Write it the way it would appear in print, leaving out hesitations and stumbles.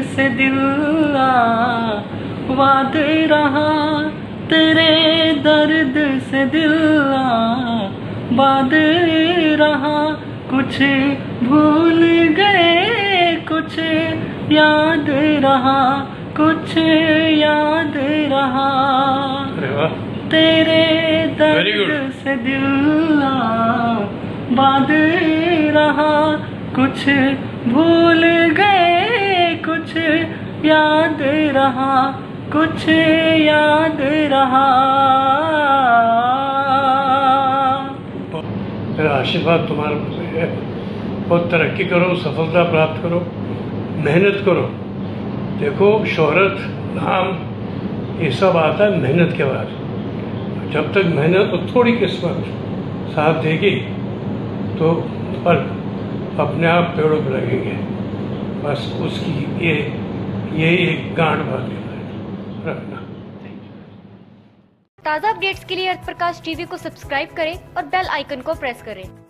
से दिल आबाद रहा, तेरे दर्द से दिल आबाद रहा। कुछ भूल गए कुछ याद रहा, कुछ याद रहा। तेरे दर्द से दिल आबाद रहा, कुछ भूल गए कुछ याद रहा, कुछ याद रहा। मेरा आशीर्वाद तुम्हारे ऊपर है। बहुत तरक्की करो, सफलता प्राप्त करो, मेहनत करो। देखो शोहरत, नाम ये सब आता है मेहनत के बाद। जब तक मेहनत और थोड़ी किस्मत साथ देगी तो फल अपने आप पेड़ों पर लगेंगे। बस उसकी ये एक गांठ बात रखना। ताज़ा अपडेट्स के लिए अर्थ प्रकाश टीवी को सब्सक्राइब करें और बेल आइकन को प्रेस करें।